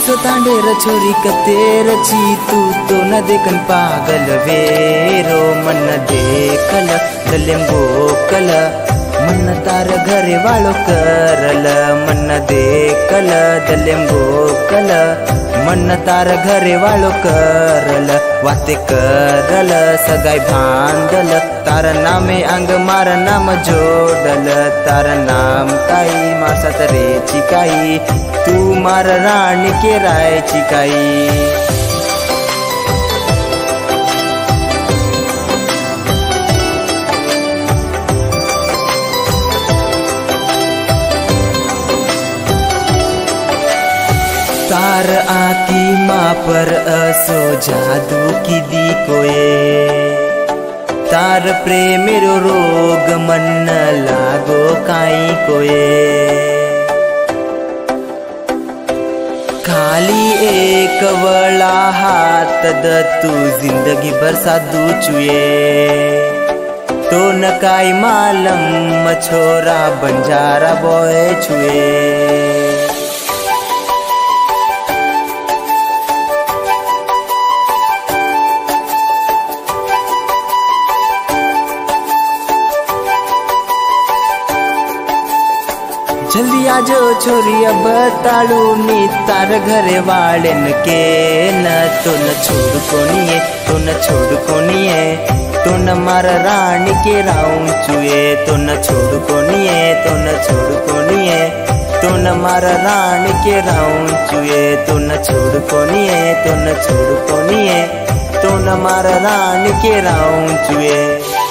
सो तांडेर छोरी कतेर ची तू तो न देखन पागल वेरो मन देखल दलेम गोकल मन तार घरे वालो करल मन देखल दलेम गोकल मन तार घरे वालो करल वाते करल सगाई भांडल तार नामे अंग मार नाम जोडल तार नाम काई मासात रे चिकाई तू मार रानी के राय चिकाई। तार आकी माँ पर असो जादू की दी कोए तार प्रेमेरो रोग मन लागो काई कोए खाली एक वला हाथ द तू जिंदगी भर साधु चुए तो न काई मालम छोरा बंजारा बॉय छुए। जल्दी आजो छोरी अब ताड़ू नी तार घरे वाड़न के न तो न छोड़ कोनिए तो न छोड़ कोनिए तो न मार रानी के राउं चुए तो न छोड़ कोनिए तो न छोड़ कोनिए तो न मार रानी के राउं चुए तो न छोड़ कोनिए तो न छोड़ कोनिए तो न मार रानी के राउं चुए।